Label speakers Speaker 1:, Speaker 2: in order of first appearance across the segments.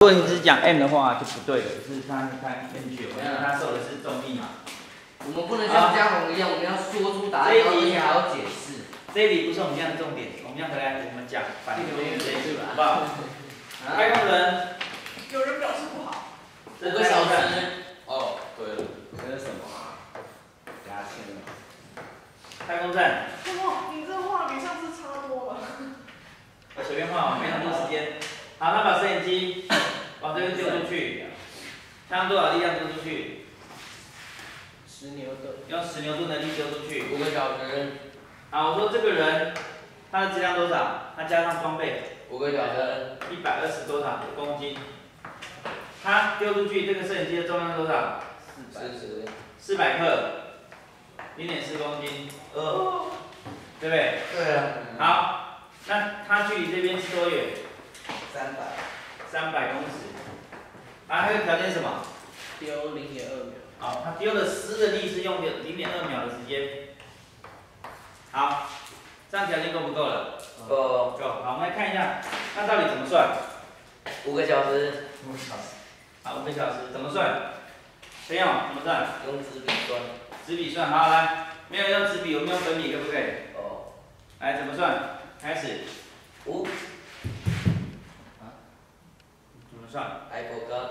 Speaker 1: 果你只是讲 m 的话就不对了，是它根据我们它受的是重力嘛。
Speaker 2: 我们不能像嘉宏一样，我们要说出答案，而且还要解释。
Speaker 1: 这一题不是我们今天的重点，我们要回来我们讲反流力这一题，好不好？太空人，
Speaker 3: 有人表示不好。
Speaker 2: 5个小时。
Speaker 4: 哦，对了，这是什么啊？牙签了。
Speaker 1: 太空站。
Speaker 3: 哇，你这画比上次差多了。
Speaker 1: 我随便画，没那么多时间。好，他把摄影机往这边丢出去，他用多少力量丢出去
Speaker 2: 10牛顿。
Speaker 1: 用10牛顿的力丢出去。
Speaker 2: 5个小时。
Speaker 1: 好，我说这个人他的质量多少？他加上装备。
Speaker 2: 5个小时。
Speaker 1: 120多少公斤？他丢出去这个摄影机的重量多少？400克，0.4公斤，对不对？
Speaker 2: 对啊。
Speaker 1: 好，那他距离这边是多远
Speaker 2: ？300
Speaker 1: 公尺。啊，还有条件是什么？
Speaker 2: 丢0.2秒。
Speaker 1: 好，他丢的施的力是用0.2秒的时间。好，这样条件够不够了？够。好，我们来看一下，那到底怎么算
Speaker 2: ？5个小时。
Speaker 1: 好，5个小时怎么算？谁用？怎么算？
Speaker 2: 用纸笔算。
Speaker 1: 纸笔算，好来，没有用纸笔，我们用粉笔可不可以？
Speaker 2: 哦。
Speaker 1: 来，怎么算？开始。
Speaker 2: 5。
Speaker 1: 怎么算
Speaker 2: ？I forgot。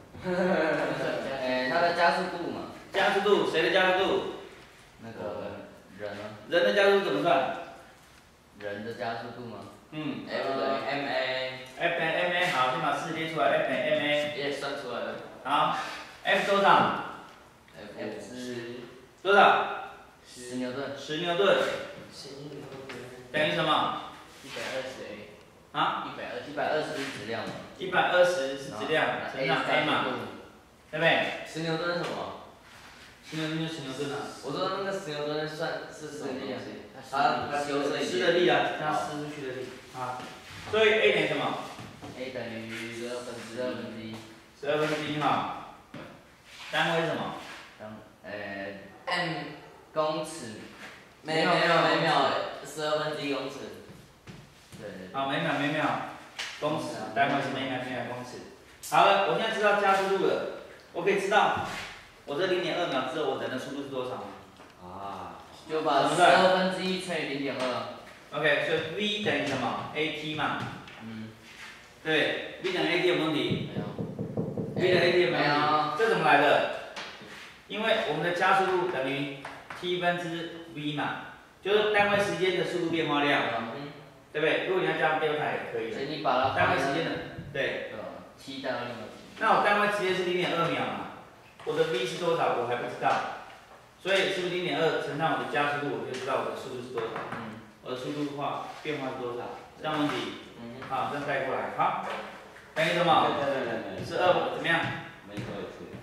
Speaker 2: 它的加速度嘛。
Speaker 1: 加速度，谁的加速度？
Speaker 2: 那个人啊。
Speaker 1: 人的加速度怎么算？
Speaker 2: 人的加速度吗？F
Speaker 1: ，F
Speaker 2: 等于 ma。
Speaker 1: F 等于 ma， 好，先把式列出来 ，F 等于 ma。
Speaker 2: 也算出来了。
Speaker 1: 好 ，F 多少
Speaker 2: ？F 是
Speaker 1: 多少
Speaker 2: ？10牛顿。
Speaker 1: 10牛顿。等于什么
Speaker 2: ？120 a。
Speaker 1: 啊
Speaker 2: ？120是质量嘛
Speaker 1: ？120是质量，乘上 a 嘛，对不对
Speaker 2: ？10牛顿是什么
Speaker 1: ？10牛顿就10牛顿啊。
Speaker 2: 我说那个10牛顿算是什么力啊？它修正
Speaker 1: 施的力啊，它施出去的力啊。所以 A 等于什么
Speaker 2: ？A 等于12分之1。
Speaker 1: 12分之1哈。单位是什么
Speaker 2: ？m 公尺。每秒12分之1公尺。对。
Speaker 1: 好，每秒公尺，单位是每秒公尺。好了，我现在知道加速度了，我可以知道我这0.2秒之后我人的速度是多少吗？
Speaker 4: 啊。
Speaker 2: 就把12分之1乘以0.2。
Speaker 1: OK， 所以 V 等于什么 ？AT 嘛。对 ，V 等于 AT 有没有问题？
Speaker 2: 没有。
Speaker 1: V 等于 AT 有没有问题？
Speaker 2: 没有。
Speaker 1: 这怎么来的？因为我们的加速度等于 T 分之 V 嘛，就是单位时间的速度变化量，对不对？如果你要加delta也可以。
Speaker 2: 所以你把它
Speaker 1: 单位时间的，对。
Speaker 2: T代到另外。
Speaker 1: 那我单位时间是0.2秒嘛，我的 V 是多少我还不知道，所以是不是0.2乘上我的加速度，我就知道我的速度是多少。我的速度变化是多少？这样问题。好，这样带过来，好。等于什么？12怎么样？
Speaker 4: 没错也是。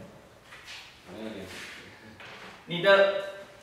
Speaker 1: 你的，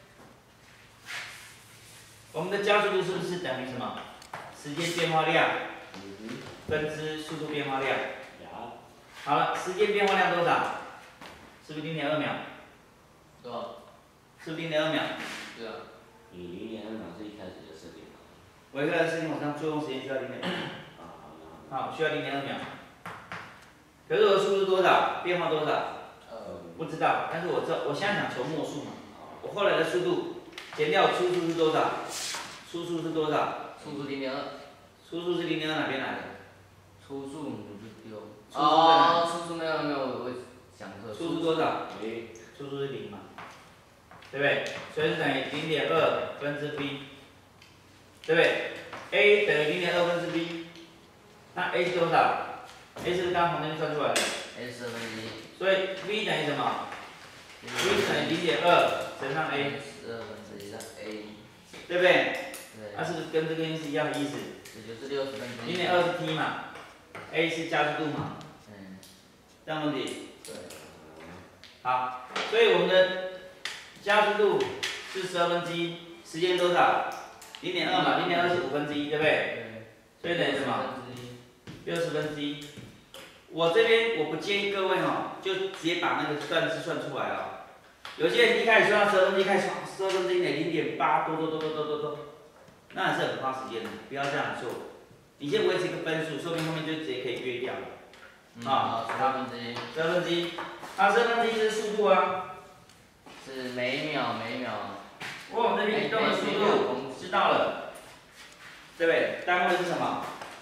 Speaker 1: 我们的加速度是不是等于什么？时间变化量分之速度变化量。好了，时间变化量多少？是不是0.2秒？
Speaker 2: 多少？
Speaker 1: 是不是0.2秒？
Speaker 2: 对啊。
Speaker 4: 你0.2秒是一开始就设定好。
Speaker 1: 我一开始设定往上作用时间需要0.2秒。好，需要0.2秒。可是我的速度多少？变化多少？不知道，但是我知道，我现在想求末数嘛。我后来的速度减掉初速是多少？初速是多少？
Speaker 2: 初速0.2。
Speaker 1: 初速是0.2哪边来的？
Speaker 2: 初速你就丢。初速没有，我想说。
Speaker 1: 初速多少？初速是0嘛，对不对？所以是等于0.2分之 v， 对不对 ？a 等于0.2分之 v， 那 a 是多少 ？a 是刚刚从那边算出来的。
Speaker 2: a 是12分之1。
Speaker 1: 所以 v 等于什么 ？v 等于0.2乘上 a。
Speaker 2: 12分之1的 a。
Speaker 1: 对不对？
Speaker 2: 对。
Speaker 1: 它是不是跟这个是一样的意思？
Speaker 2: 这就是60分之1。
Speaker 1: 0.2是 t 嘛 ，a 是加速度嘛。这样问题。
Speaker 2: 对。
Speaker 1: 好，所以我们的加速度是1/12，时间多少？0.2嘛，0.2是1/5，对不对？
Speaker 2: 对。
Speaker 1: 所以等于什么？60/1。我这边我不建议各位就直接把那个算式算出来哦。有些人一开始算到1/12，开始1/12得0.8多，那还是很花时间的，不要这样做。你先维持一个分数，说不定后面就直接可以约掉了。
Speaker 2: 好，1/12。
Speaker 1: 1/12，它1/12是速度啊。
Speaker 2: 是每秒。
Speaker 1: 我们这边移动的速度知道了，对不对？单位是什么？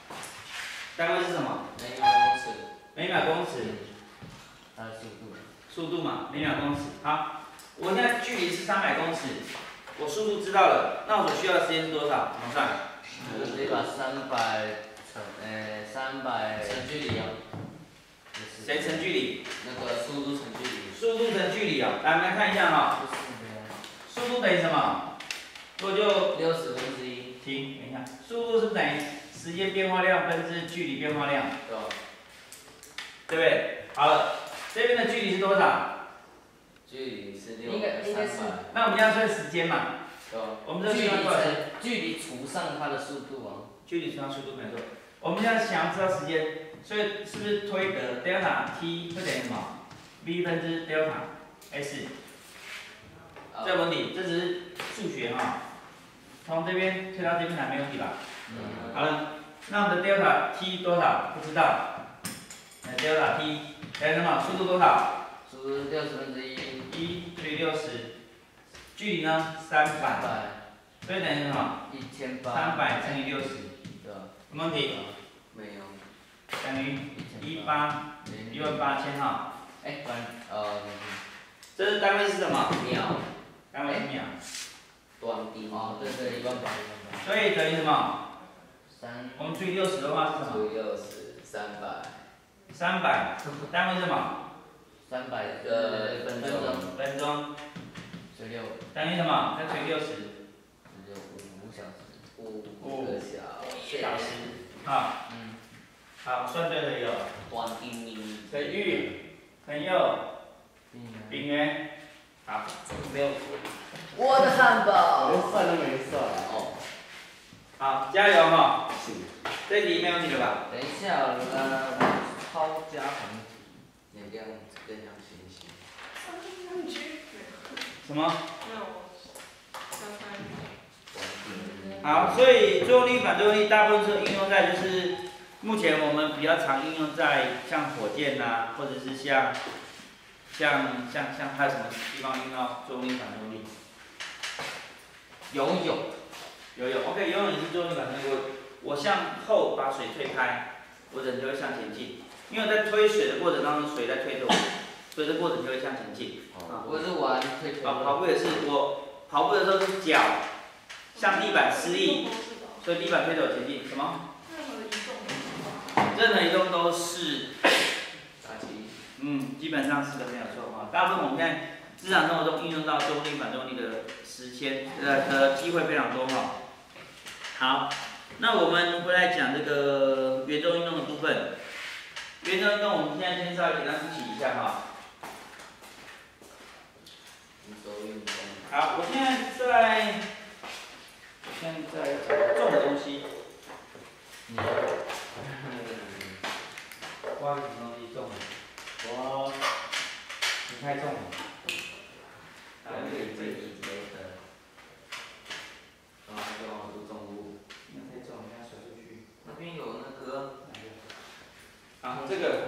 Speaker 1: 每秒公尺。
Speaker 2: 它的速度。
Speaker 1: 速度嘛，每秒公尺。好，我现在距离是300公尺，我速度知道了，那我所需要的时间是多少？怎么算？
Speaker 2: 直接把300乘距离啊。
Speaker 1: 谁乘距离？
Speaker 2: 那个速度乘距离。
Speaker 1: 速度乘距离啊，来我们来看一下哈。速度等于什么？我就
Speaker 2: 60/1。
Speaker 1: 停，等一下，速度是等于时间变化量分之距离变化量，对不对？好了，这边的距离是多少？
Speaker 2: 距离是300。
Speaker 1: 那我们要算时间嘛？我们这
Speaker 2: 距离除上它的速度啊。
Speaker 1: 距离除上速度没错。我们现在想要知道时间，所以是不是推得 delta t 会等于什么 ？v 分之 delta s。这个问题，这只是数学哈，从这边推到这边来没问题吧？好了，那我们的 delta t 多少？不知道。delta t 等于什么？速度多少？
Speaker 2: 速度是1/60。
Speaker 1: 1除以60，距离呢？300。所以等于什么？300乘以60。有问题？
Speaker 2: 没有。
Speaker 1: 等于18000哈。这是单位是什么？
Speaker 2: 秒。
Speaker 1: 单位是秒。
Speaker 2: 短底。哦，对，180。
Speaker 1: 所以等于什么我们除以60的话是什么？
Speaker 2: 除以60，300。
Speaker 1: 300，单位是什么
Speaker 2: ？300个分钟。
Speaker 1: 分钟。
Speaker 2: 16。
Speaker 1: 等于什么？再除以60。
Speaker 2: 5小时。
Speaker 1: 5
Speaker 2: 个小时。
Speaker 1: 好。好，算对了有。
Speaker 2: 短底。
Speaker 1: 乘玉。乘右。丙元。好。
Speaker 2: 没有。我的汉堡。
Speaker 4: 连算都没算。
Speaker 1: 好，加油哈！这题没问题了吧？
Speaker 2: 等一下，超加横题，你这样清晰。
Speaker 1: 什么？
Speaker 3: 没有。
Speaker 1: 好，所以作用力、反作用力大部分是应用在就是目前我们比较常应用在像火箭呐、或者是像还有什么地方用到作用力、反作用力？游泳 ，OK， 游泳也是作用力、反作用力。我向后把水推开，我人就会向前进，因为我在推水的过程当中，水在推着我，所以这过程就会向前进。
Speaker 2: 我是玩推。
Speaker 1: 跑步也是，我跑步的时候是脚向地板施力，所以地板推着我前进。什么？任何移动都是。基本上是的，没有错啊。大部分我们现在日常生活中应用到作用力、反作用力的机会非常多哈。好，那我们回来讲这个圆周运动的部分。圆周运动我们现在先稍微简单复习一下哈。好，我现在讲重的东西。挖什么东西重？你太重了。太重，你要甩出去。
Speaker 2: 那边有那个。
Speaker 1: 好，这个，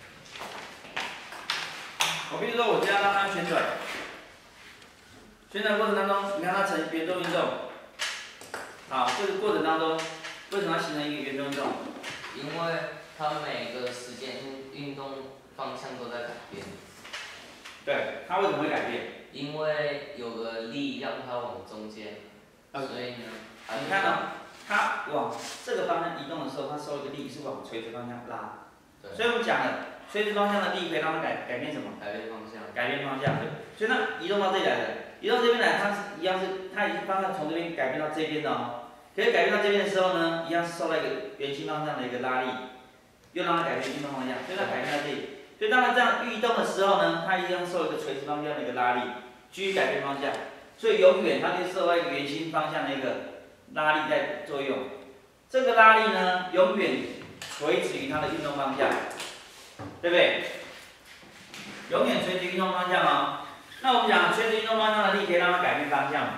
Speaker 1: 我比如说我这样让它旋转，旋转过程当中，你看它呈圆周运动。好，这个过程当中，为什么要形成一个圆周运动？
Speaker 2: 因为它每个时间运动方向都在改变。
Speaker 1: 对，它为什么会改变？
Speaker 2: 因为有个力让它往中间，所以呢，
Speaker 1: 你看到它往这个方向移动的时候，它受一个力是往垂直方向拉。所以我们讲了，垂直方向的力可以让它改变什么？
Speaker 2: 改变方向。
Speaker 1: 改变方向，对。所以它移动到这里来的，移动这边来，它是一样是，它已经方向从这边改变到这边的哦。可是改变到这边的时候呢，一样是受到一个圆心方向的一个拉力，又让它改变运动方向，所以它改变到这里。所以当它这样运动的时候呢，它一样受一个垂直方向的一个拉力，继续改变方向。所以永远它就受到一个圆心方向的一个拉力在作用。这个拉力呢，永远垂直于它的运动方向，对不对？永远垂直运动方向哦。那我们讲垂直运动方向的力可以让它改变方向嘛？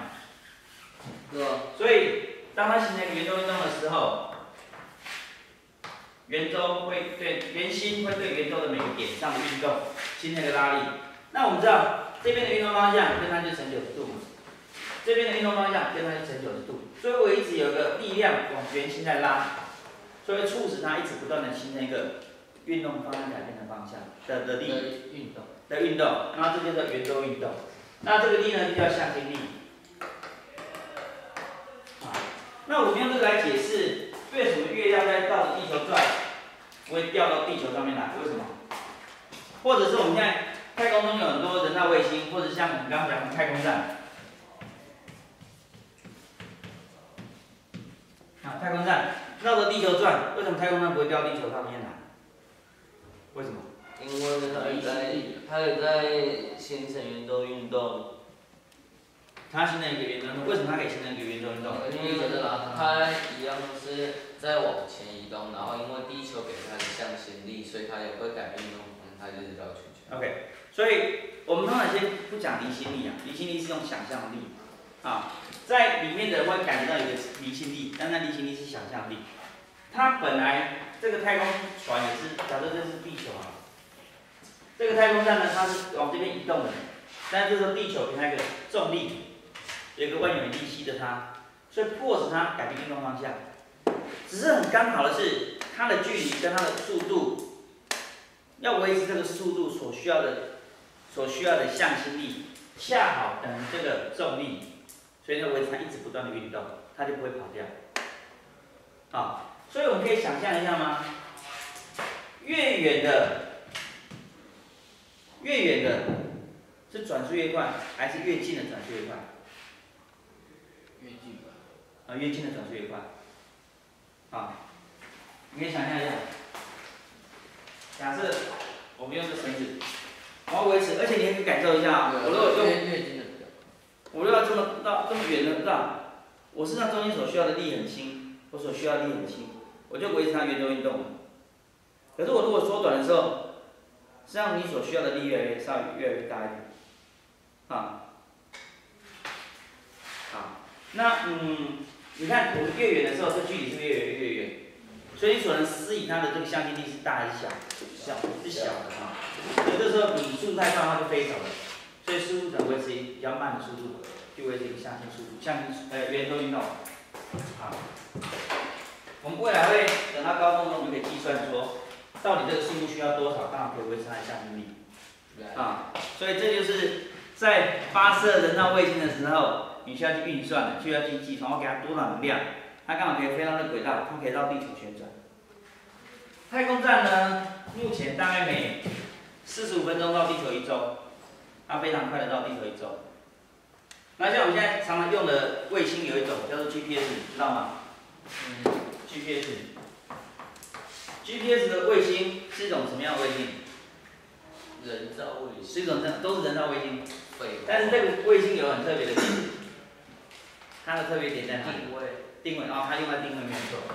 Speaker 2: 对。
Speaker 1: 所以当它形成圆周运动的时候， 圆周会对圆心会对圆周的每个点上的运动形成一个拉力。那我们知道这边的运动方向跟它就成90度嘛，这边的运动方向跟它就成90度，所以我一直有个力量往圆心在拉，所以促使它一直不断的形成一个运动方向改变的方向的力的运动，那这就叫圆周运动。那这个力呢就叫向心力。那我们用这个来解释为什么月亮在绕着地球转，不会掉到地球上面来？为什么？或者是我们现在太空中有很多人造卫星，或者像我们刚刚讲的太空站，太空站绕着地球转，为什么太空站不会掉到地球上面来？为什么？
Speaker 2: 因为它有在形成圆周运动。
Speaker 1: 它形成一个圆周运动，为什么它可以形成一个圆周运动？
Speaker 2: 因为它一样是在往前移动，然后因为地球给它的向心力，所以它也会改变运动方向，它就是绕圈圈。
Speaker 1: OK， 所以我们通常先不讲离心力啊，离心力是用想象力啊，在里面的人会感觉到有个离心力，但那离心力是想象力。它本来这个太空船也是，假设这是地球啊，这个太空站呢它是往这边移动的，但是这时候地球给它一个重力。有一个万有引力吸着它，所以迫使它改变运动方向。只是很刚好的是，它的距离跟它的速度，要维持这个速度所需要的向心力，恰好等于这个重力，所以要维持它一直不断的运动，它就不会跑掉。好，所以我们可以想象一下吗？越远的是转速越快，还是越近的转速越快？
Speaker 2: 越近吧。
Speaker 1: 越近的转速越快。你可以想象一下，假设我们用这绳子，我要维持，而且你也可以感受一下，我如果用
Speaker 2: 越近的比较。
Speaker 1: 我如果要这么远的绕，我身上中间所需要的力很轻，我所需要的力很轻，我就维持它圆周运动了。可是我如果缩短的时候，实际上你所需要的力越来越大一点。那你看我们越远的时候，这距离是越远，所以你所能施以它的这个向心力是大还是小？是小的啊。所以这时候你速度太快，它就飞走了。所以速度只能维持比较慢的速度，就维持一个向心速度，圆周运动。好，我们未来会等到高中中，我们可以计算说，到底这个速度需要多少，刚好可以维持它的向心力。所以这就是在发射人造卫星的时候。你需要去运算的，需要去计算，我给它多少能量，它刚好可以飞到那轨道，它可以绕地球旋转。太空站呢，目前大概每45分钟绕地球1周，它非常快的绕地球1周。那像我们现在常常用的卫星有一种叫做 GPS， 知道吗？GPS 的卫星是一种什么样的卫星？
Speaker 2: 人造卫星。
Speaker 1: 是一种都是人造卫星，但是这个卫星有很特别的点。它的特别点在哪里？定位，它用来定位没有错。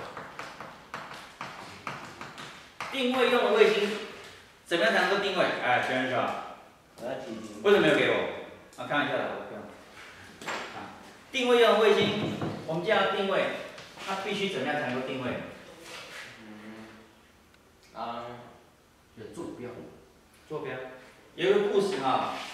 Speaker 1: 定位用的卫星，怎么样才能够定位？全人说，为什么没有给我？开玩笑的，我不用。定位用的卫星，我们既然要定位，它必须怎么样才能够定位？
Speaker 2: 有坐标。
Speaker 1: 坐标。有一个故事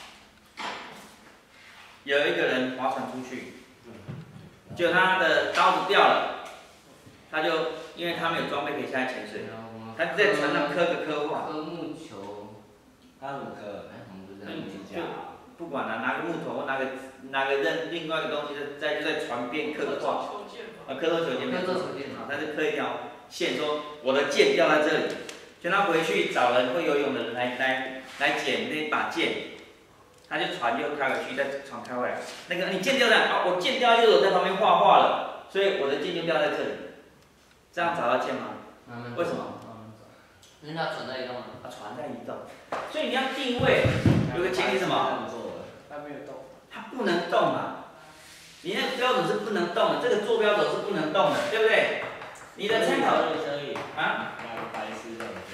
Speaker 1: 有一个人划船出去。就他的刀子掉了，他就因为他没有装备可以下来潜水，他就在船上刻个刻画。
Speaker 2: 刻木球。
Speaker 4: 他怎么刻？
Speaker 1: 就不管了，拿个木头或拿个另外一个东西，就在船边刻个画。刻舟求剑。他就刻一条线，说我的剑掉在这里，就他回去找人会游泳的人来捡那把剑。他就船又开回去，再船开回来。那个你剑掉在我剑掉在这，我在旁边画画了，所以我的剑就掉在这里。这样找到剑吗？为什么？
Speaker 2: 因为它船在移动。
Speaker 1: 船在移动，所以你要定位，有个前提什么？
Speaker 3: 它没有动。
Speaker 1: 它不能动啊！你那个标准是不能动的，这个坐标轴是不能动的，对不对？你的参考
Speaker 4: 白痴这样做。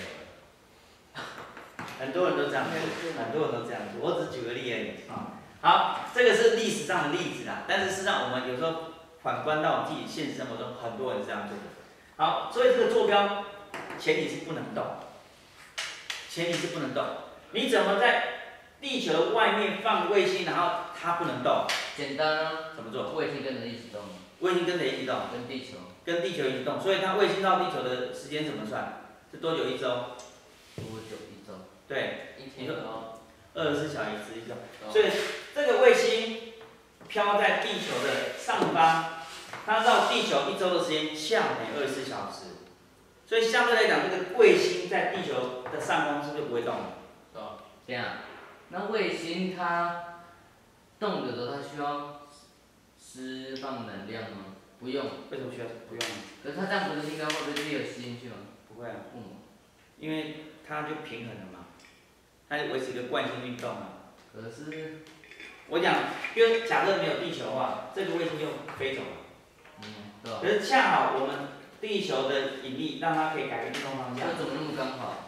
Speaker 1: 很多人都这样做，我只举个例而已好，这个是历史上的例子啦，但是事实上我们有时候反观到我们自己现实生活中，很多人这样做的。好，所以这个坐标前提是不能动，前提是不能动。你怎么在地球的外面放卫星，然后它不能动？
Speaker 2: 简单啊，
Speaker 1: 怎么做？
Speaker 2: 卫星跟着一起动，
Speaker 1: 卫星跟谁一起动？
Speaker 2: 跟地球
Speaker 1: 跟地球一起动，所以它卫星到地球的时间怎么算？是多久一周？
Speaker 2: 多久一周？
Speaker 1: 对，
Speaker 2: 一天哦。
Speaker 1: 24小时一周。所以这个卫星飘在地球的上方，它绕地球一周的时间恰等于24小时。所以相对来讲，这个卫星在地球的上方是不是不会动的？
Speaker 2: 这样，那卫星它动的时候，它需要释放能量吗？不用。
Speaker 1: 为什么需要？不用啊。
Speaker 2: 可是它这样不是应该会被地球吸进去吗？
Speaker 1: 不会啊。
Speaker 2: 嗯。
Speaker 1: 因为它就平衡了嘛，它就维持一个惯性运动啊。
Speaker 2: 可是，
Speaker 1: 我讲，因为假设没有地球的话，这个卫星就飞走了。
Speaker 2: 对吧？
Speaker 1: 可是恰好我们地球的引力让它可以改变运动方向。
Speaker 2: 这怎么那么刚好？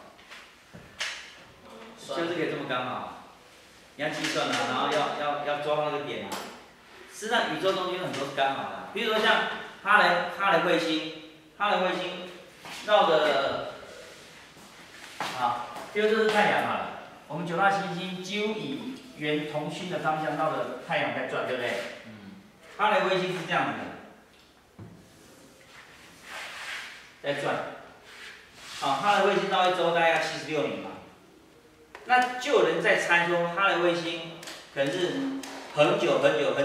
Speaker 1: 就是可以这么刚好，你要计算啊，然后要抓那个点啊。事实上，宇宙中间有很多是刚好的，比如说像哈雷彗星绕的，啊，比如说是太阳好了，我们9大行星几乎以圆同心的方向绕着太阳在转，对不对？哈雷彗星是这样子的，在转。哈雷彗星绕一周大概要76年嘛。那就有人在猜说，哈雷彗星可能是很久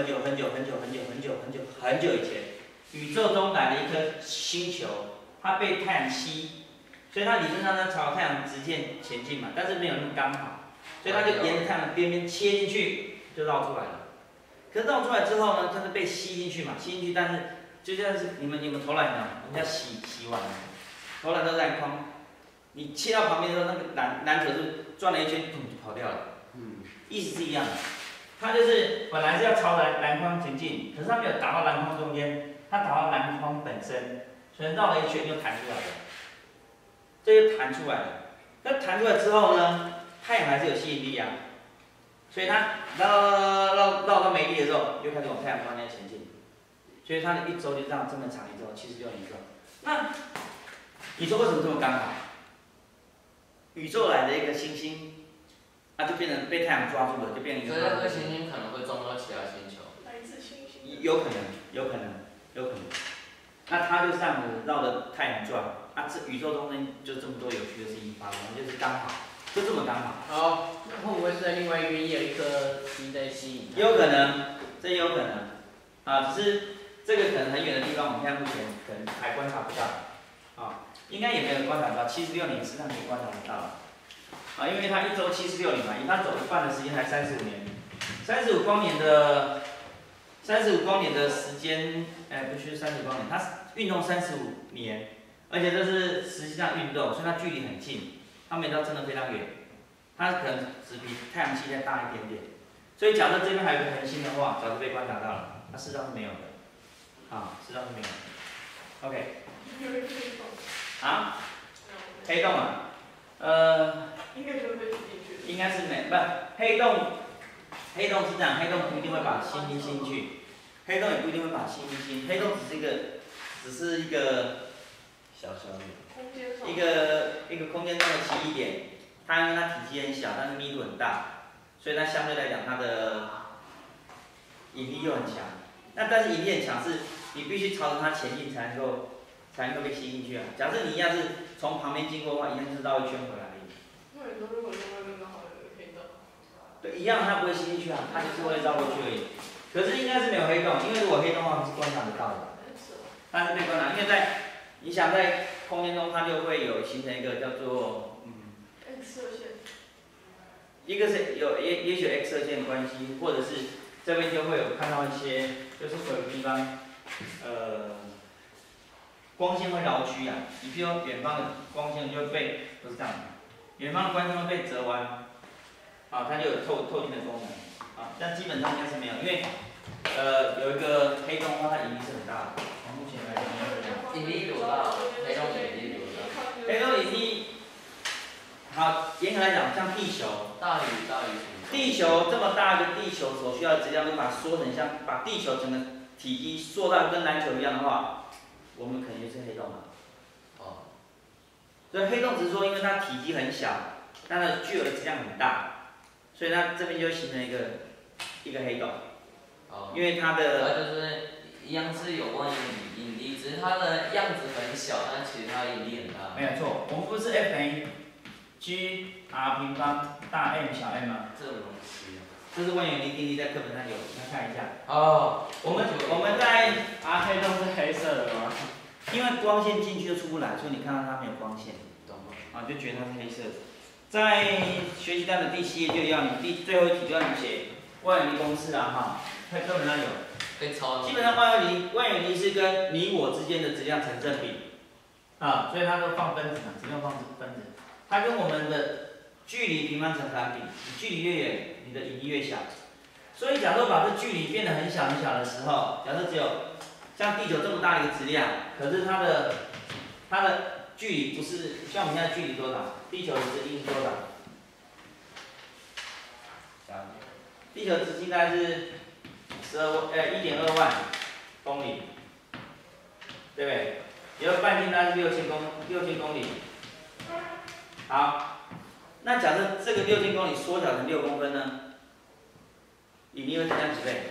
Speaker 1: 以前，宇宙中来了一颗星球，它被太阳吸，所以它理论上在朝太阳直线前进嘛，但是没有那么刚好，所以它就沿着太阳的边边切进去，就绕出来了。可是绕出来之后呢，它是被吸进去嘛，吸进去，但是就像是你们投篮呢，人家洗完了，投篮都篮筐，你切到旁边的时候，那个篮球是转了一圈，咚就跑掉了。意思是一样的。它就是本来是要朝篮筐前进，可是它没有打到篮筐中间，它打到篮筐本身，所以绕了一圈又弹出来了。这就弹出来了。那弹出来之后呢，太阳还是有吸引力啊，所以它绕到没力的时候，又开始往太阳方向前进。所以它的一周就这样这么长一周，76年周。那你说为什么这么刚好？宇宙来的一个星星。就变成被太阳抓住了，就变成一个。
Speaker 2: 所以那颗行星可能会撞到其他星球。
Speaker 3: 来自星星。
Speaker 1: 有可能。那它就这样子绕着太阳转，这宇宙中间就这么多有趣的事情发生，就是刚好，就这么刚好。
Speaker 5: 好，那会不会是在另外一边也有一颗星在吸引？
Speaker 1: 有可能，这也有可能。只是这个可能很远的地方，我们现在目前可能还观察不到。应该也没有观察到，76年实际上可以观察得到。因为它一周76年嘛，因为它走一半的时间才35年，35光年的时间，不是35光年，它运动35年，而且这是实际上运动，所以它距离很近，它没到真的非常远，它可能只比太阳系再大一点点，所以假设这边还有一个恒星的话，早就被观察到了，它事实上是没有的，事实上是没有的。OK。
Speaker 3: 有人可以动。
Speaker 1: 黑洞啊？
Speaker 3: 应该就是被吸进去的。
Speaker 1: 应该是黑洞是这样，黑洞不一定会把星星吸进去，黑洞也不一定会把星星吸进去，黑洞只是一个
Speaker 4: 小的
Speaker 1: 一个空间中的奇异点，因为它体积很小，但是密度很大，所以它相对来讲它的引力又很强。但是引力很强是你必须朝着它前进才能够被吸进去啊。假设你一样是从旁边经过的话，一样是绕一圈回来。
Speaker 3: 那你说如果另外一边刚好有黑洞？
Speaker 1: 对，一样它不会吸进去啊，它就是会绕过去而已。可是应该是没有黑洞，因为如果黑洞的话是观察得到的。但是被观察，因为你想在空间中，它就会有形成一个叫做
Speaker 3: X 射线。
Speaker 1: 一个是也许 X 射线的关系，或者是这边就会有看到一些，就是有个地方，光线会绕曲啊。你比如说远方的光线就会不是这样的，远方的光线会被折弯，它就有透镜的功能，但基本上应该是没有，因为有一个黑洞的话，它引力是很大的，从目前来讲应该是这样。
Speaker 2: 引力多大？黑洞引力多大？
Speaker 1: 黑洞引力，严格来讲，像地球，
Speaker 2: 大于什么？
Speaker 1: 地球这么大一个地球所需要的质量，如果把它缩成把地球整个体积缩到跟篮球一样的话，我们肯定是黑洞啊。 所以黑洞只是说，因为它体积很小，但它的聚合质量很大，所以它这边就形成一个黑洞。
Speaker 2: 哦。
Speaker 1: 因为它的。
Speaker 2: 它就是一样是有万有引力，只是它的样子很小，但其实它引力很大。
Speaker 1: 没有错，我们不是 F 等于 G R 平方大 M 小 m 吗？
Speaker 2: 这种东西。
Speaker 1: 这是万有引力定律，在课本上有，你要看一下。
Speaker 2: 哦。
Speaker 1: 我们在
Speaker 5: 黑洞是黑色的吗？
Speaker 1: 因为光线进去就出不来，所以你看到它没有光线，
Speaker 2: 懂吗？
Speaker 1: 啊，就觉得它是黑色的。在学习单的第7页就要你最后一题就要你写万有引力公式啊，哈，在课本上有。基本上万有引力是跟你我之间的质量成正比，啊，所以它都放分子嘛，只用放分子。它跟我们的距离平方成反比，你距离越远，你的引力越小。所以假如把这距离变得很小很小的时候，假设只有像地球这么大的一个质量，可是它的距离不是像我们现在距离多少？地球的直径是多少？地球直径大概是1.2万公里，对不对？也就半径大概是6000公里。好，那假设这个6000公里缩小成6公分呢？引力会增加几倍？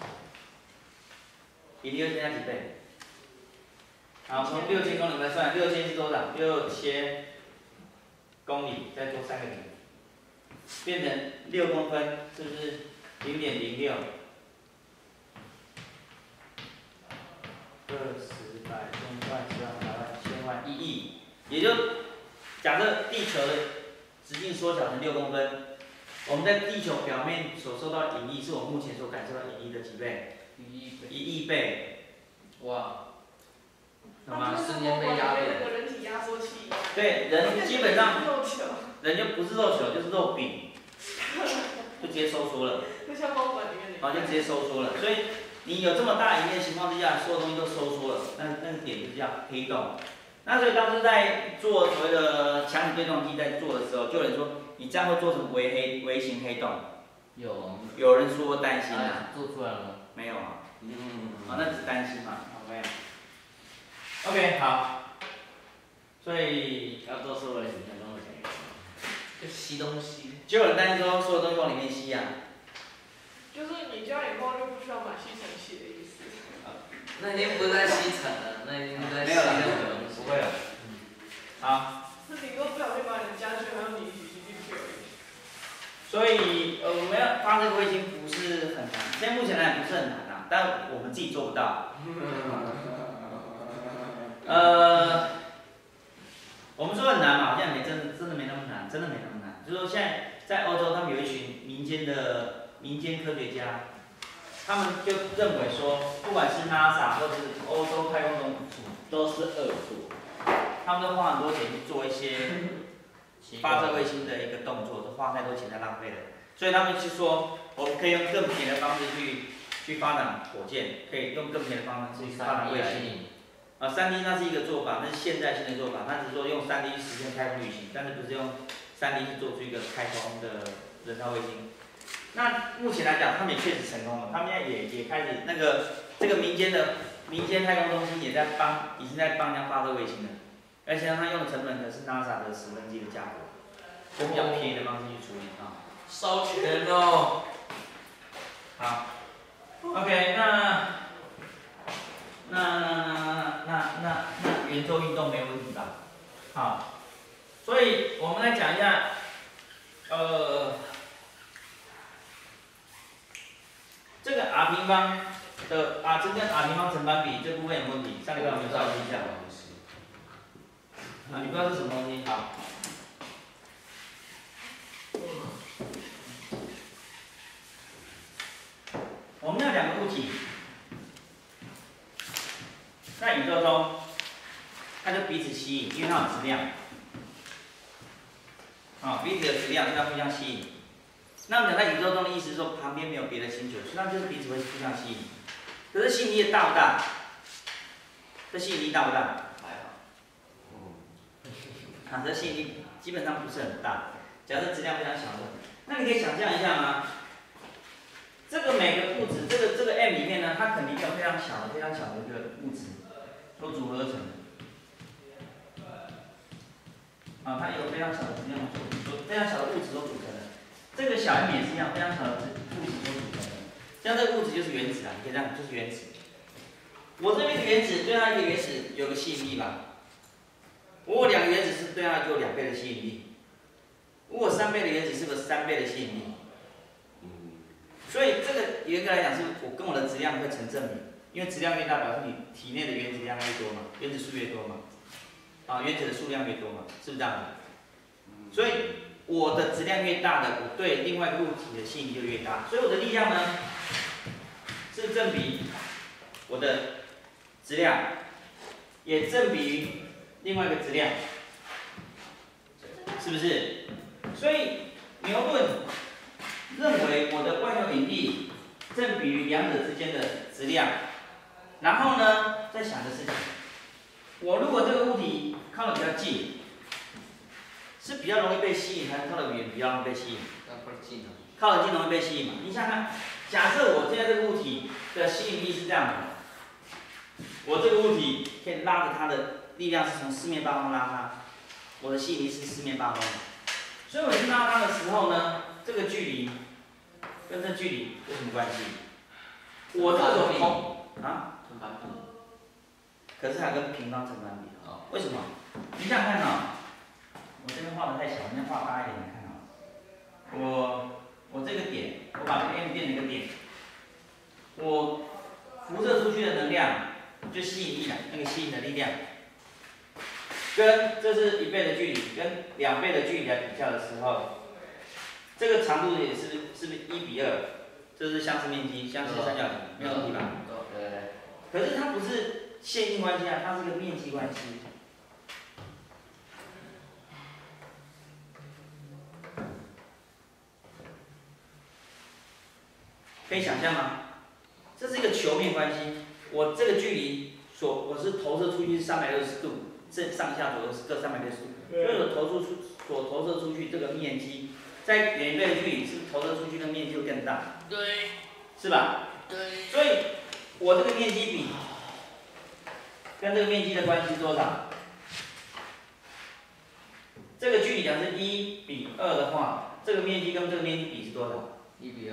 Speaker 1: 引力会增加几倍？好，从6000公里来算，6000是多少？6000公里，再多3个零，变成6公分，是不是0.06？20、百、千、万、十万、百万、千万、1亿，也就假设地球的直径缩小成6公分，我们在地球表面所受到引力是我目前所感受到引力的几倍？1亿倍。哇！懂吗？
Speaker 3: 瞬间被压扁。那个人体压缩器一样。
Speaker 1: 对，人基本上人就不是肉球，就是肉饼，就直接收缩了。
Speaker 3: 就像猫管里面
Speaker 1: 就直接收缩了。所以你有这么大引力的情况之下，所有东西都收缩了，那个点就叫黑洞。那所以当时在做所谓的强子对撞机在做的时候，就有人说你这样会做成微型黑洞。有人说担心啊。
Speaker 5: 做出来了吗？
Speaker 1: 没有啊。那只是担心嘛。没有。OK， 好。所以
Speaker 5: 要做出微型黑洞的前提。
Speaker 2: 就吸东西。
Speaker 1: 就有人担心说所有东西往里面吸啊。
Speaker 3: 就是你加以后就不需要买吸尘器的意思。
Speaker 2: 那已经不是在吸尘了，那已经在吸
Speaker 1: 任
Speaker 2: 何东西。
Speaker 1: 不会了。好。
Speaker 3: 是顶多不小心把你的家具还有你一起吸进去而已。
Speaker 1: 所以我们要发这个卫星不是很难，现在目前来讲不是很难啊，但我们自己做不到。我们说很难嘛，好像真的没那么难，真的没那么难。就是说现在在欧洲，他们有一群民间科学家，他们就认为说，不管是 NASA 或者是欧洲太空总署，都是恶作，他们都花很多钱去做一些发射卫星的一个动作，都花太多钱在浪费了。所以他们是说，我们可以用更便宜的方式去发展火箭，可以用更便宜的方式去发展卫星。3D 那是一个做法，那是现代性的做法，它只是说用3D 实现太空旅行，但是不是用3D 去做出一个开空的人造卫星。那目前来讲，他们也确实成功了，他们现在也开始这个民间太空中心已经在帮人家发射卫星了，而且他用的成本可是 NASA 的1/10的价格，用比较便宜的方式去处理啊。
Speaker 2: 烧钱哦。
Speaker 1: 好 ，OK， 那圆周运动没有问题吧？好，所以我们来讲一下，这个 r 平方的这跟 r 平方成反比这部分有问题，上礼拜我们稍微一下。你不知道是什么东西？好。我们有2个物体，在宇宙中，它就彼此吸引，因为它有质量。彼此有质量，所以它互相吸引。那我们讲在宇宙中的意思是说，旁边没有别的星球，所以它就是彼此会互相吸引。可是吸引力大不大？这吸引力大不大？还好。这吸引力基本上不是很大。假设质量非常小的，那你可以想象一下吗？这个每个物质，这个 M 里面呢，它肯定有非常小的一个物质所组合成的。 啊，它有非常小的质量非常小的物质所组成的。这个小 m 也是一样，非常小的物质所组成的。像这个物质就是原子啊，你可以这样，就是原子。我这边的原子对它一个原子有个吸引力吧。如果2个原子是对它就有2倍的吸引力。如果3倍的原子是不是3倍的吸引力？所以这个严格来讲是我跟我的质量会成正比，因为质量越大，表示你体内的原子量越多嘛，原子数越多嘛，啊，原子的数量越多嘛，是不是这样子？所以我的质量越大的，我对另外一个物体的吸引力就越大，所以我的力量呢是正比我的质量，也正比于另外一个质量，是不是？所以牛顿认为我的万有引力正比于2者之间的质量，然后呢，在想的事情，我如果这个物体靠得比较近，是比较容易被吸引，还是靠得远比较容易被吸引？
Speaker 2: 靠得近啊。
Speaker 1: 靠得近容易被吸引嘛？你想想看，假设我现在这个物体的吸引力是这样的，我这个物体可以拉着它的力量是从4面8方拉它，我的吸引力是4面8方的，所以我去拉它的时候呢，这个距离跟这距离有什么关系？我这种同啊，
Speaker 2: 成反比。
Speaker 1: 可是它跟平方成反比啊？为什么？你想想看啊，我这边画的太小，你要画大一点来看啊。我这个点，我把这个 m 变成一个点，我辐射出去的能量就吸引力了，那个吸引的力量，跟这是1倍的距离，跟2倍的距离来比较的时候，这个长度也是不是1比2？这是相似面积，相似三角形，没有问题吧？
Speaker 2: 对。
Speaker 1: 可是它不是线性关系啊，它是个面积关系。可以想象吗？这是一个球面关系，我这个距离我是投射出去是360度，这上下左右是各360度，所以所投射出去这个面积，在远1倍的距离是投射出去的面积会更大，
Speaker 5: 对，
Speaker 1: 是吧？
Speaker 5: 对。
Speaker 1: 所以我这个面积比跟这个面积的关系是多少？这个距离假设1比2的话，这个面积跟这个面积比是多少
Speaker 2: ？1比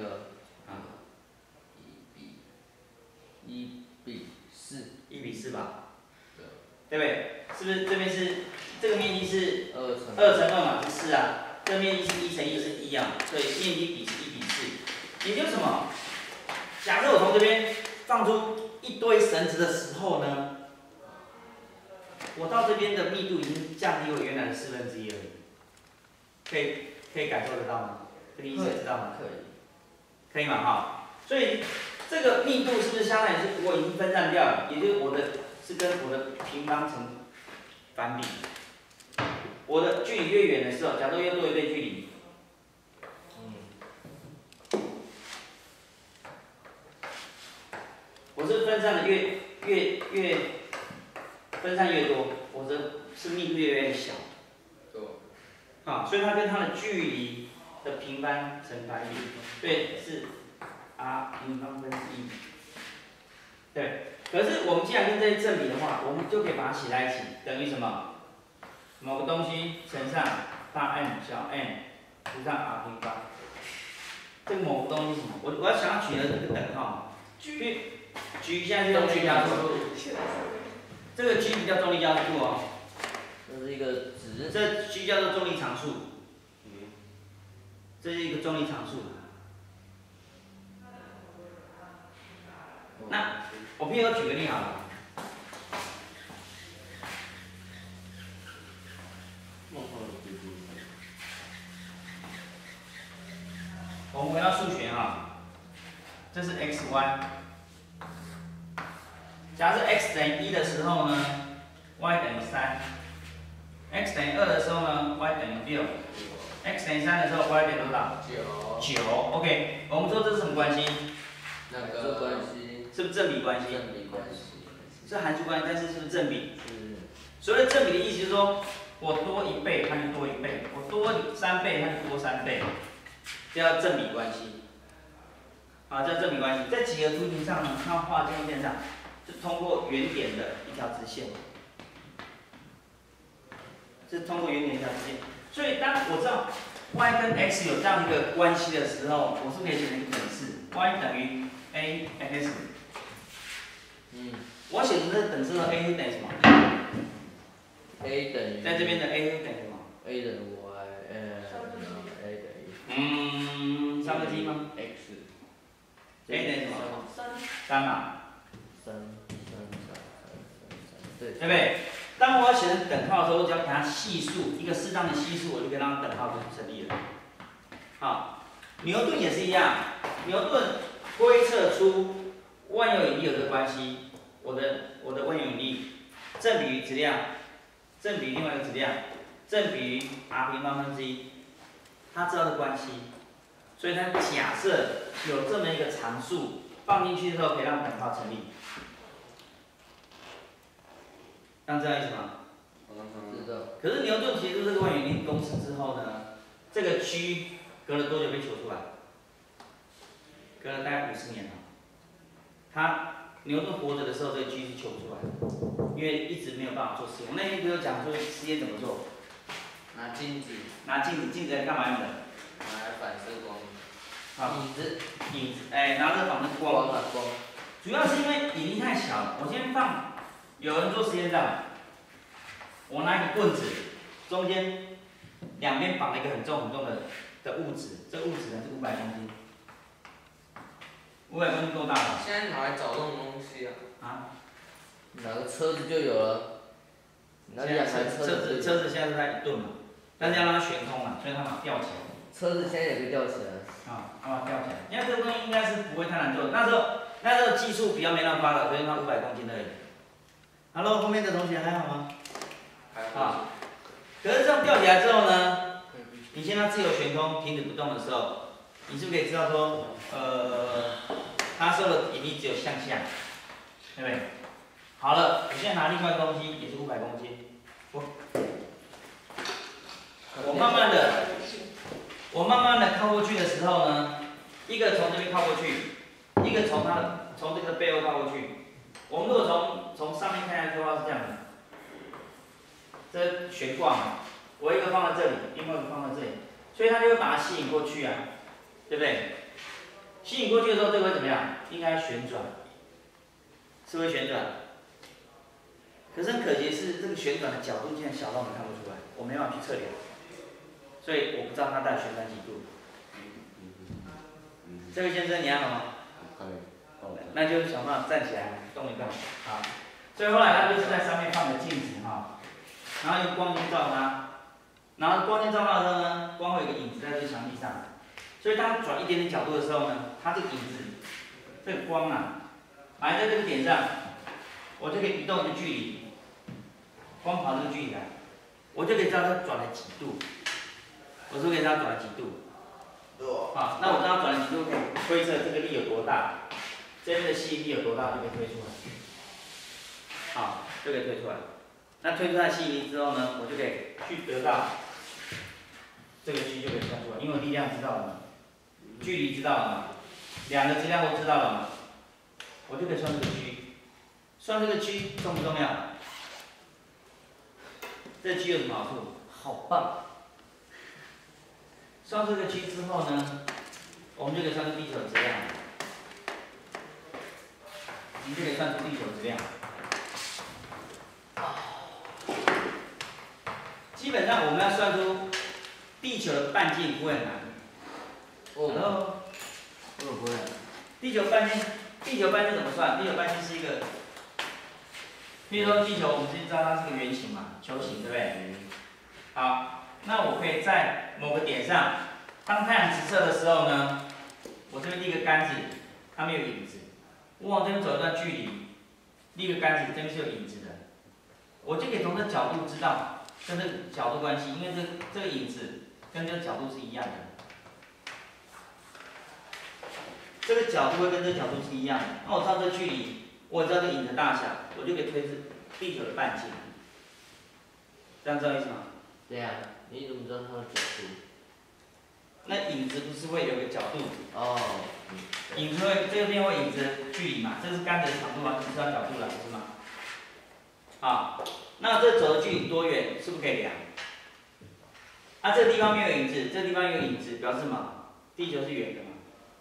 Speaker 2: 2。1比4，1
Speaker 1: 比4吧，
Speaker 2: 对，
Speaker 1: 对不对？是不是这边是这个面积是
Speaker 2: 2乘
Speaker 1: 2嘛，是4啊，这个面积是1乘1是1啊，所以面积比是1比4，也就是什么？假设我从这边放出一堆绳子的时候呢，我到这边的密度已经降低为原来的1/4而已，可以感受得到吗？这个意思知道吗？
Speaker 2: 可以，
Speaker 1: 可以嘛哈？所以这个密度是不是相当于是我已经分散掉了？也就是我的是跟我的平方成反比。我的距离越远的时候，假如越多1倍距离，我是分散的越分散越多，我的是密度越小。
Speaker 2: 对。
Speaker 1: 啊，所以它跟它的距离的平方成反比，对，是 r 平方分之1。对，可是我们既然跟这些正比的话，我们就可以把它写在一起，等于什么？某个东西乘上大 M 小 m 除上 r 平方。这个某个东西是什么？我要想要取的这个等号，G 现在是用 G 加速度，这个 G 不叫重力加速度哦，
Speaker 2: 这是一个值。
Speaker 1: 这 G 叫做重力常数，这是一个重力常数。那我譬如举个例好了，我们回到数学哈，这是 x1。假设 x 等于1的时候呢 ，y 等于3；x 等于2的时候呢 ，y 等于6；x 等于3的时候 ，y 等于多少？9。OK， 我们说这是什么关系？
Speaker 2: 那个关系。
Speaker 1: 是不是正比关系？
Speaker 2: 正比关系。
Speaker 1: 是函数关系，但是是不是正比？
Speaker 2: 是。
Speaker 1: 所谓正比的意思就是说，我多1倍，它就多1倍；我多3倍，它就多3倍，这叫正比关系。啊，叫正比关系。在几何图形上呢，它画这条线上，就通过原点的一条直线， 是通过原点一条直线。所以当我知道 y 跟 x 有这样一个关系的时候，我是可以写成一个等式 y 等于 ax。我写成这个等式的 a 是等于什么
Speaker 2: ？a 等于。
Speaker 1: 在这边的 a 是等于什么
Speaker 2: ？a 等于 y，a 等于。
Speaker 1: 三个 t 吗
Speaker 2: x。
Speaker 1: a 等于什么？3嘛。对不对？当我要写成等号的时候，我只要给它系数，一个适当的系数，我就可以让它等号就成立了。好，牛顿也是一样，牛顿推测出万有引力有这个关系，我的万有引力正比于质量，正比于另外一个质量，正比于 r 平方分之一，他知道的关系，所以他假设有这么一个常数放进去的时候，可以让等号成立。这样知道意思吗？
Speaker 2: 知道。
Speaker 1: 可是牛顿提出这个万有引力公式之后呢，这个 G 隔了多久被求出来？隔了大概50年了。牛顿活着的时候，这个 G 是求不出来的，因为一直没有办法做实验。我那天不是有讲说实验怎么做？
Speaker 2: 拿镜子。
Speaker 1: 拿镜子，镜子来干嘛用的？
Speaker 2: 拿来反射光。
Speaker 1: 影子，拿着反射光。
Speaker 2: 光。
Speaker 1: 主要是因为引力太小了。我先放，有人做实验这样，我拿一个棍子，中间两边绑了一个很重的物质，这物质呢是500公斤。500公斤够大了。
Speaker 2: 现在拿来找这种东西啊？拿个车子就有了。拿两台车子。
Speaker 1: 车子现在是在1吨嘛，但是要让它悬空嘛，所以它把它吊起来。
Speaker 2: 车子现在也可以吊起来。
Speaker 1: 把它吊起来。因为这个东西应该是不会太难做的。那时候技术比较没那么发达，所以它500公斤而已。Hello， 后面的同学还好吗？
Speaker 2: 还好。
Speaker 1: 可是这样吊起来之后呢，你现在自由悬空停止不动的时候，你是不是可以知道说，它受的引力只有向下，对不对？好了，我现在拿另外一个东西，也是500公斤，我慢慢的靠过去的时候呢，一个从这边靠过去，一个从这个背后靠过去。我们如果从上面看下去的话是这样的，这悬挂嘛，我一个放在这里，另外一个放在这里，所以它就会把它吸引过去啊，对不对？吸引过去的时候，这个会怎么样？应该旋转，是会旋转。可是很可惜的是，这个旋转的角度现在小到我们看不出来，我没办法去测量，所以我不知道它到底旋转几度。这位先生，你还好吗？
Speaker 4: 可以。
Speaker 1: 那就想办法站起来动一动，好。所以后来他就是在上面放个镜子哈，然后用光线照它，然后光线照到的时候呢，光会有个影子在这个墙壁上，所以当转一点点角度的时候呢，它这个影子，这个光啊，埋在这个点上，我就可以移动一个距离，光跑这个距离来，我就可以知道它转了几度，我是不是可以知道它转了几度？好，那我知道它转了几度，可以推测这个力有多大。这边的吸引力有多大就可以推出来，好，就可以推出来。那推出来吸引力之后呢，我就可以去得到这个 G 就可以算出来，因为我力量知道了嘛，距离知道了嘛，两个质量都知道了嘛，我就可以算这个 G。算这个 G 重不重要？这 G 有什么好处？好棒！算这个 G 之后呢，我们就可以算出地球的质量。你就可以算出地球的质量。基本上我们要算出地球的半径不会很难。Hello？ 不会。地球半径怎么算？地球半径是一个，比如说地球，我们知道它是个圆形嘛，球形，对不对？好，那我可以在某个点上，当太阳直射的时候呢，我这边立个杆子，它没有影子。我往这边走一段距离，立个杆子，这边是有影子的，我就可以从这个角度知道跟这个角度关系，因为这个影子跟这个角度是一样的，这个角度会跟这个角度是一样的。那我知道这个距离，我知道这个影子大小，我就可以推知地球的半径。这样知道意思吗？
Speaker 2: 对呀，你怎么知道它的角度？
Speaker 1: 那影子不是会有个角度？
Speaker 2: 哦。
Speaker 1: 影子会这边会影子的距离嘛，这是杆子的长度嘛，就知道角度了，不是吗？好，那这走的距离多远，是不是可以量？ 啊，这个地方没有影子，这个地方有影子，表示什么？地球是圆的嘛？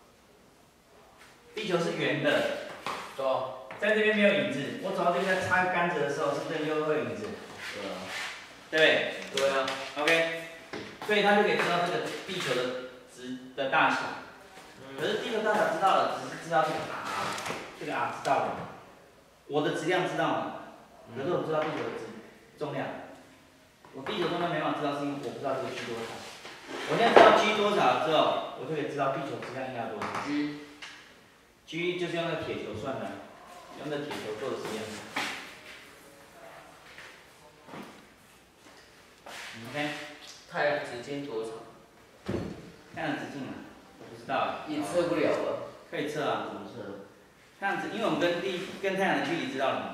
Speaker 1: 地球是圆的，
Speaker 2: 对啊。
Speaker 1: 在这边没有影子，我走到这边插杆子的时候，是不是就会有影子？
Speaker 2: 对啊。
Speaker 1: 对不对？
Speaker 2: 对啊。
Speaker 1: OK， 所以他就可以知道这个地球的值的大小。可是地球大小知道了，只是知道这个 r， 这个 r 知道了，我的质量知道了，可是我不知道地球的重量。我地球重量没办法知道，是因为我不知道这个 g 多少。我现在知道 g 多少之后，我就可以知道地球质量应该多少。g 就是用那个铁球算的，用那铁球做的实验。OK。
Speaker 2: 太阳直径多长？
Speaker 1: 太阳直径啊，我不知道。
Speaker 2: 也测不了了。
Speaker 1: 可以测啊。
Speaker 2: 怎么测？
Speaker 1: 太阳因为我们跟太阳的距离知道了嘛。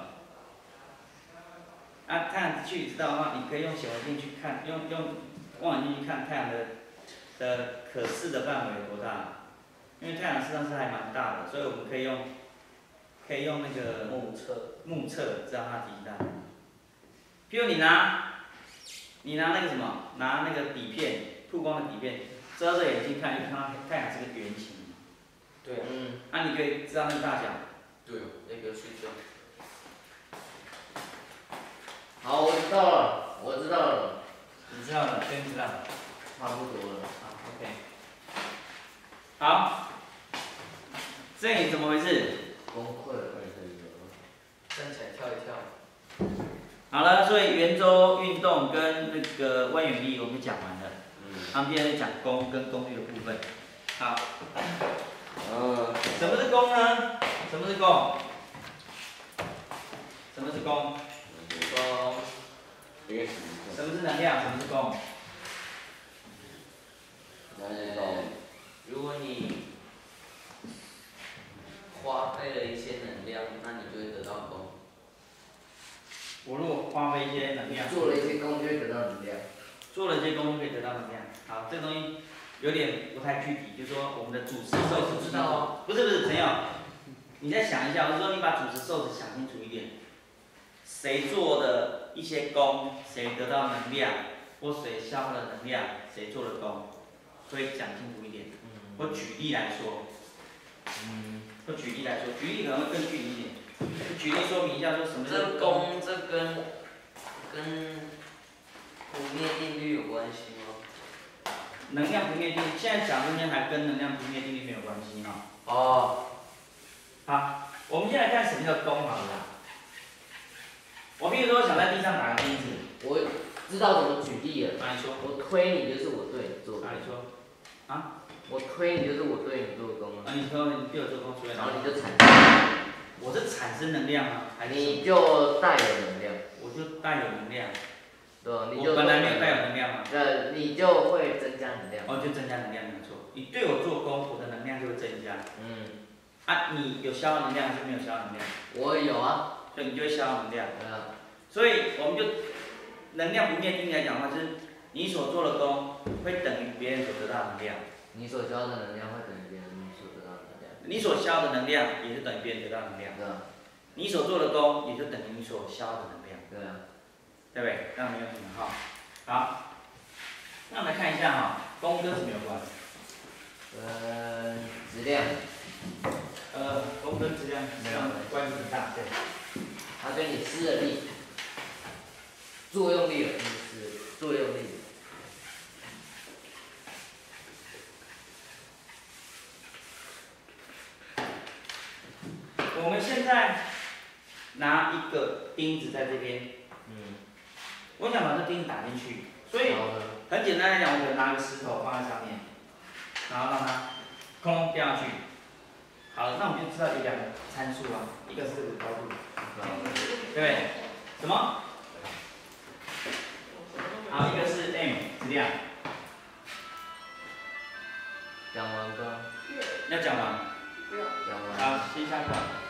Speaker 1: 啊，太阳距离知道的话，你可以用显微镜去看，用望远镜去看太阳的可视的范围有多大。因为太阳实际上是还蛮大的，所以我们可以用那个目测知道它体积大。譬如你拿那个什么，拿那个底片，曝光的底片，遮着眼睛看，就看到太阳是个圆形。
Speaker 2: 对啊。
Speaker 1: 啊，你可以知道那个大小。
Speaker 2: 对哦，那个睡觉。
Speaker 5: 好，我知道了，我知道了。
Speaker 1: 你知道了，真知道。
Speaker 5: 差不多了。
Speaker 1: 好 ，OK。好，这里怎么回事？
Speaker 5: 崩溃了，
Speaker 2: 站起来跳一跳。
Speaker 1: 好了，所以圆周运动跟那个万有引力我们讲完了。他们今天在讲功跟功率的部分。好。什么是功呢？什么是功？什么是功？什么是能量？什么是功？
Speaker 2: 如果你花费了一些能量，那你就会得到功。
Speaker 1: 我如果花费一些能量，
Speaker 5: 做了一些功就会得到能量。
Speaker 1: 做了一些功就可以得到能量。好，这个东西有点不太具体，就是说我们的主持受值。
Speaker 2: 知道啊。
Speaker 1: 不是，陈友，你再想一下，我说你把主持受值想清楚一点，谁做的一些功，谁得到能量，或谁消耗了能量，谁做了功，会讲清楚一点。我举例来说。举例可能会更具体一点。举例说明一下，说什么是功？
Speaker 2: 这跟不灭定律有关系吗？
Speaker 1: 能量不灭定律，现在讲这些还跟能量不灭定律没有关系哈。
Speaker 2: 哦。
Speaker 1: 好，我们先来看什么叫功好了。我比如说想在地上打个钉子。
Speaker 5: 我知道怎么举例了。
Speaker 1: 你说。
Speaker 5: 我推你就是我对你做的。
Speaker 1: 你说。啊？
Speaker 5: 我推你就是我对你做的功啊。
Speaker 1: 你说你对我做功，所以。
Speaker 5: 然后你就产生。
Speaker 1: 我是产生能量吗？还是？
Speaker 5: 你就带有能量。
Speaker 1: 我就带有能量。
Speaker 5: 对吧？你就。
Speaker 1: 我本来没有带有能量嘛。
Speaker 5: 你就会增加能量。
Speaker 1: 就增加能量没有错。你对我做功，我的能量就会增加。你有消耗能量还是没有消耗能量？
Speaker 5: 我有啊。
Speaker 1: 所以你就会消耗能量。
Speaker 5: 对啊。
Speaker 1: 所以我们就能量不灭定律来讲的话，就是你所做的功会等于别人所得到的能量。
Speaker 5: 你所消的能量会等于别人所得到的能量。
Speaker 1: 你所消的能量也是等于别人得到的能量。
Speaker 5: 对啊。
Speaker 1: 你所做的功也就等于你所消的能量。
Speaker 5: 对啊。
Speaker 1: 对不对？那没有什么哈。好，那我们来看一下哈，功跟什么有关？
Speaker 5: 质量。
Speaker 1: 功跟质量没有关系很大，对。
Speaker 5: 它跟你施的力，作用力有意思，作用力。
Speaker 1: 我们现在拿一个钉子在这边，我想把这钉子打进去，所以很简单来讲，我可能拿个石头放在上面，然后让它空掉下去。好了，那我们就知道有两个参数啊，一个是这个高度，对不对？什么？好，一个是 m 质量。
Speaker 5: 讲完吧。
Speaker 1: 要讲完。
Speaker 5: 讲完。
Speaker 1: 好，先下课。